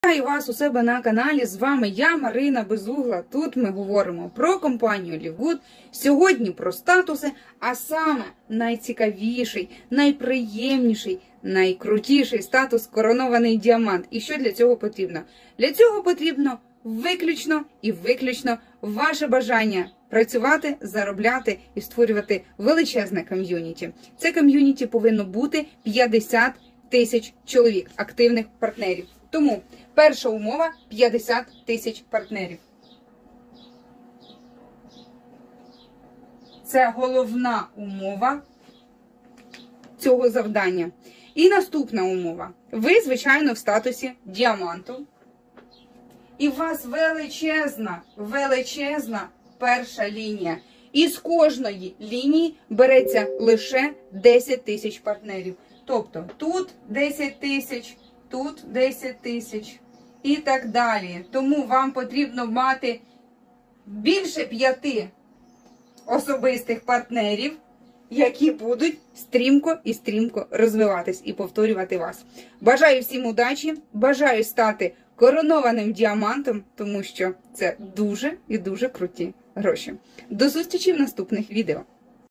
Вітаю вас у себе на каналі, з вами я, Марина Безугла. Тут ми говоримо про компанію Лівгуд, сьогодні про статуси, а саме найцікавіший, найприємніший, найкрутіший статус – коронований діамант. І що для цього потрібно? Для цього потрібно виключно і виключно ваше бажання працювати, заробляти і створювати величезне ком'юніті. Це ком'юніті повинно бути 50 тисяч чоловік, активних партнерів. Тому перша умова – 50 тисяч партнерів. Це головна умова цього завдання. І наступна умова. Ви, звичайно, в статусі діаманту. І у вас величезна перша лінія. І з кожної лінії береться лише 10 тисяч партнерів. Тобто тут 10 тисяч, тут 10 тисяч і так далі. Тому вам потрібно мати більше 5 особистих партнерів, які будуть стрімко розвиватись і повторювати вас. Бажаю всім удачі, бажаю стати коронованим діамантом, тому що це дуже і дуже круті гроші. До зустрічі в наступних відео.